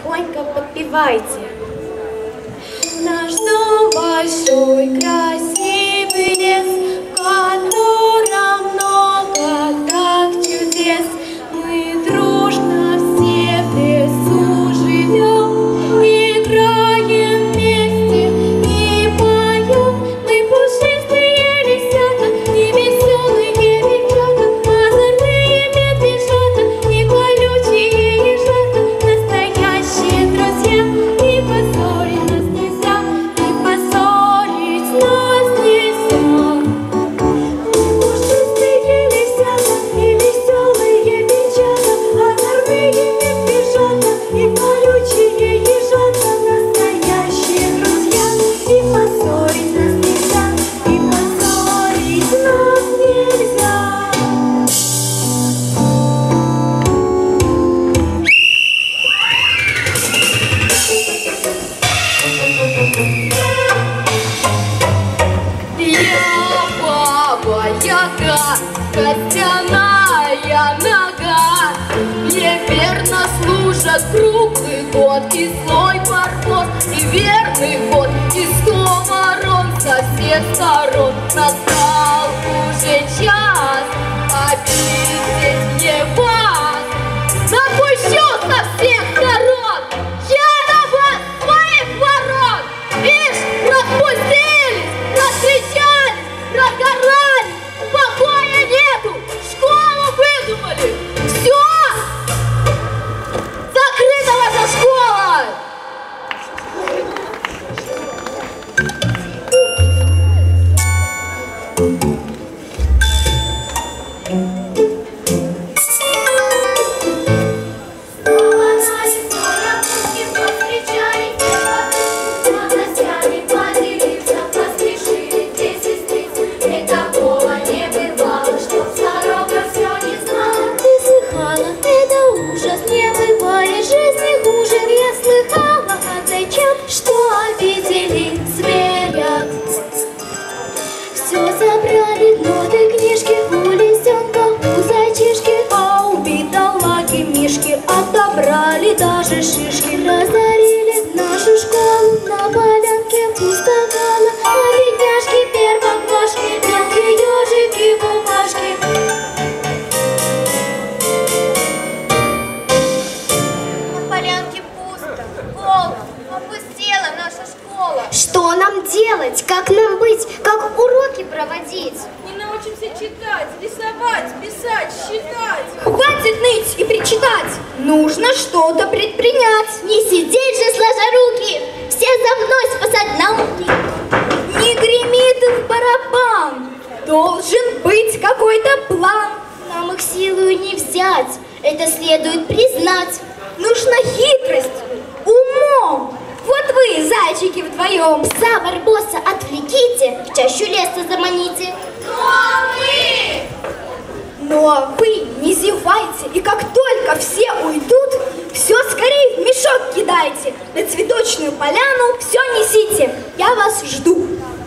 тихонько подпевайте. Наш дом большой, красивый лес, в котором много так чудес. Мы дружно все в лесу живем, играем вместе и поем. Мы пушистые лисята и веселые медвежата, озорные медвежата и колючие ежата, настоящие друзья, и поссорить нас нельзя, и поссорить нас нельзя. Мы пушистые лисята и веселые медвежата, озорные медвежата и колючие ежата, настоящие друзья, и поссорить нас нельзя, и поссорить нас нельзя. Я баба-яга, костяная нога, мне верно служат круглый год и злой парфос, и верный год, и сковорон со всех сторон. Настал уже час обидеть мне вас, напущу со всех сторон я на вас своих ворон. Вишь, распустились, раскричались, разгорались, покоя нету, школу выдумали. Все! Закрыта ваша школа! Что обидели зверя? Все забрали, ноты, книжки, у лисенка, у зайчишки, а у бедолаги мишки отобрали даже шишки. Разорили нашу школу, на полянке пустовала, а бедняжки, первоклашки, мелкие ежики, бумажки. На полянке пусто, голо, опустела наша школа. Что нам делать? Как нам быть? Как уроки проводить? Не научимся читать, рисовать, писать, считать. Хватит ныть и причитать! Нужно что-то предпринять! Не сидеть же сложа руки! Все за мной спасать науки! Не гремит их барабан! Должен быть какой-то план! Нам их силою не взять, это следует признать. Нужна хитрость, умом! Вот вы, зайчики, вдвоем! За барбоса отвлеките, в чащу леса заманите. Но вы не зевайте, и как только все уйдут, все скорее в мешок кидайте, на цветочную поляну все несите, я вас жду.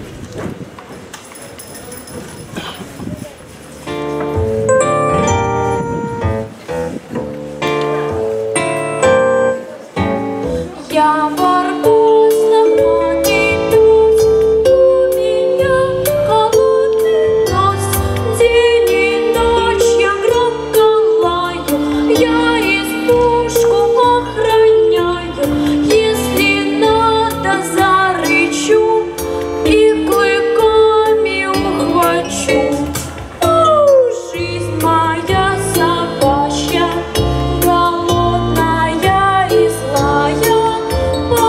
Я барбос, лохматый пес, у меня холодный нос. День и ночь я громко лаю, я избушку охраняю. Если надо, зарычу и клыками ухвачу. Жизнь моя собачья, голодная и злая.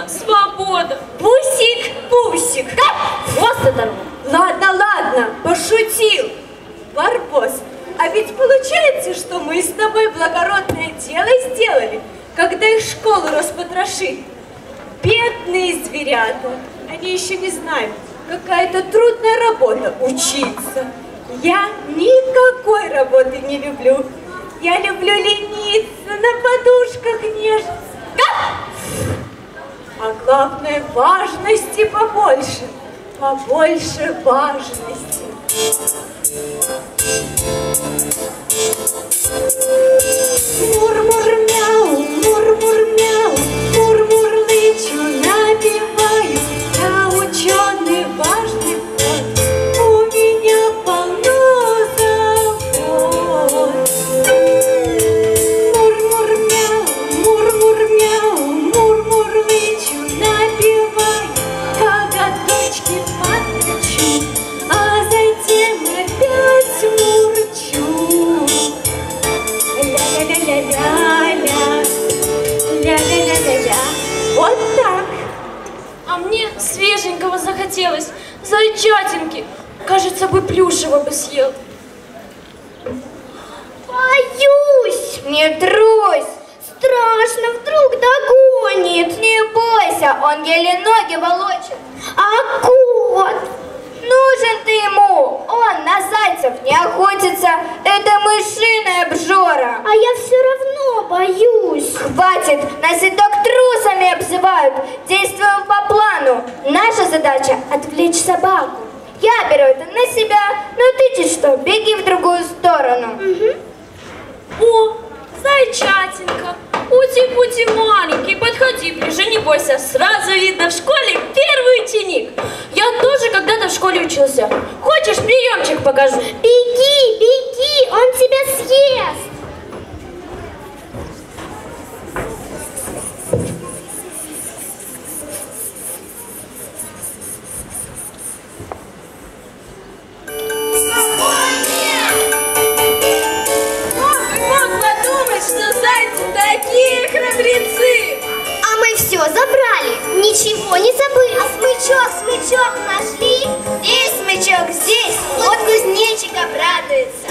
Можно, свобода. Пусик, пусик. Хвост оторву. Ладно, пошутил. Барбос, а ведь получается, что мы с тобой благородное дело сделали, когда их школу распотрошили. Бедные зверята, они еще не знают, какая это трудная работа учиться. Я никакой работы не люблю. Я люблю лениться, на подушках нежиться. А главное, важности побольше. Побольше важности. Мур-мур-мяу, мур-мур-мяу, мур-мур-лычу напеваю. Я ученый, важный кот, у меня полно забот. Мур-мур-мяу, мур-мур-мяу, мур-мур-лычу напеваю. Коготочки подключу, а затем опять мурчу. Ля-ля-ля-ля-ля-ля, ля-ля-ля-ля-ля. Вот так. А мне свеженького захотелось. Зайчатинки. Кажется, бы плюшево бы съел. Боюсь, не трусь. Страшно, вдруг догонит. Не бойся, он еле ноги волочит. А кот? Нужен ты ему, он на зайцев не охотится, это мышиная обжора. А я все равно боюсь. Хватит, нас и так трусами обзывают, действуем по плану. Наша задача отвлечь собаку. Я беру это на себя, но ты чуть что, беги в другую сторону. О, зайчатинка. Ути-пути маленький, подходи ближе, не бойся. Сразу видно в школе первый ученик. Я тоже когда-то в школе учился. Хочешь, приемчик покажу? Беги, беги, он тебя съест. Мог подумать, что зайцы такие храбрецы. А мы все забрали, ничего не забыли. А смычок нашли? Здесь смычок, здесь, вот кузнечик обрадуется.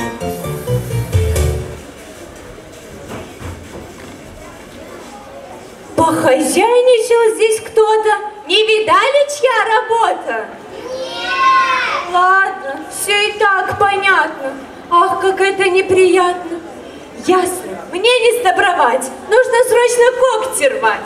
Похозяйничал здесь кто-то. Не видали, чья работа? Нет! Ладно, все и так понятно. Ах, как это неприятно. Ясно, мне не сдобровать. Нужно срочно когти рвать.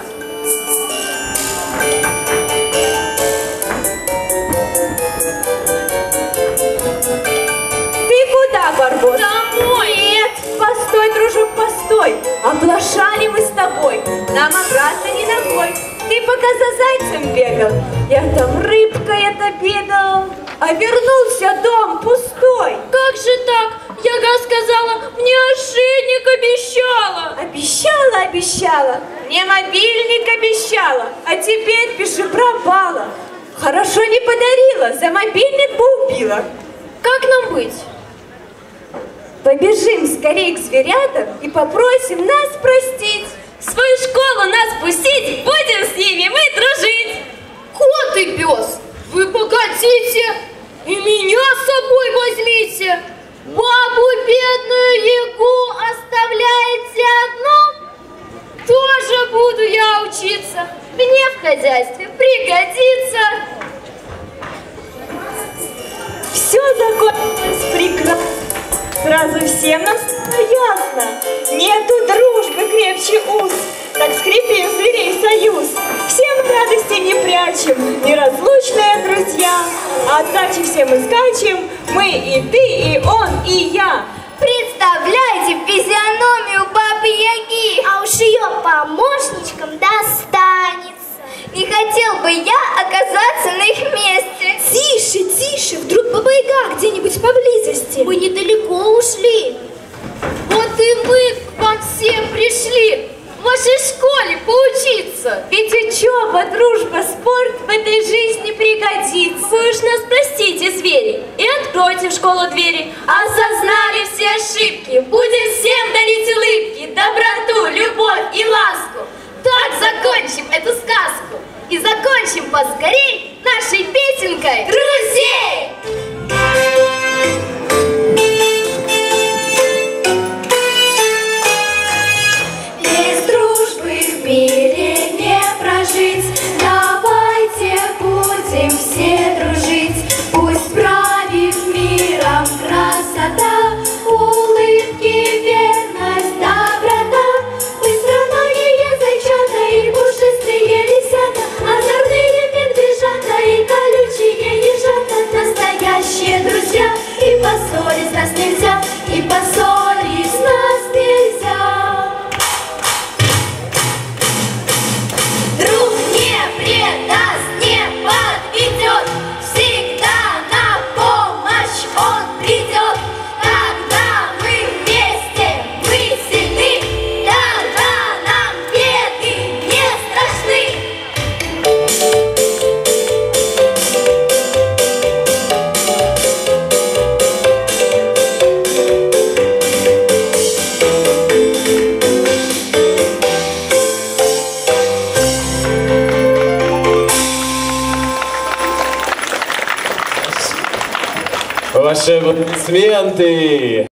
Ты куда, Барбос? Домой. Нет, постой, дружок, постой. Оплошали мы с тобой. Нам обратно не ногой. Ты пока за зайцем бегал, я там рыбкой отобедал, а вернулся дом пустой. Как же так? Яга сказала, мне ошейник обещала. Обещала, мне мобильник обещала, а теперь пиши пропала. Хорошо не подарила, за мобильник бы убила. Как нам быть? Побежим скорее к зверятам и попросим нас простить. В свою школу нас пустить, будем с ними мы дружить. Кот и пес, вы погодите и меня с собой возьмите. Бабу бедную Ягу оставляете одну? Тоже буду я учиться, мне в хозяйстве пригодится. Все закончилось прекрасно. Сразу всем нам стало ясно. Нету дружбы крепче уз. Так скрепим зверей союз. Всем радости не прячем, неразлучные друзья. А отдачи всем мы скачем. Мы и ты, и он, и я. Представляете физиономию Бабы Яги? А уж ее помощничкам достанется. Не хотел бы я оказаться на их месте. Тише, тише, вдруг Баба Яга где-нибудь поблизости. Мы недалеко ушли. Вот и мы к вам все пришли в вашей школе поучиться. Ведь учеба, дружба, спорт в этой жизни пригодится. Вы уж нас простите, звери, и откройте в школу двери. Осознали все ошибки, будем всем дарить улыбки, доброту, любовь и ласку. Так закончим эту сказку. и закончим поскорей нашей песенкой «Друзей». Без дружбы в мире не прожить. Давайте будем все дружить. Пусть правит миром красота, улыбки, верность, доброта. Быстроногие зайчата и пушистые лисята, озорные медвежата и колючие ежата. Настоящие друзья, и поссорить нас нельзя, и поссорить нас нельзя. Друг не предаст, не подведет, всегда на помощь он придет. Когда мы вместе, мы сильны, тогда нам беды не страшны. Ваши аплодисменты!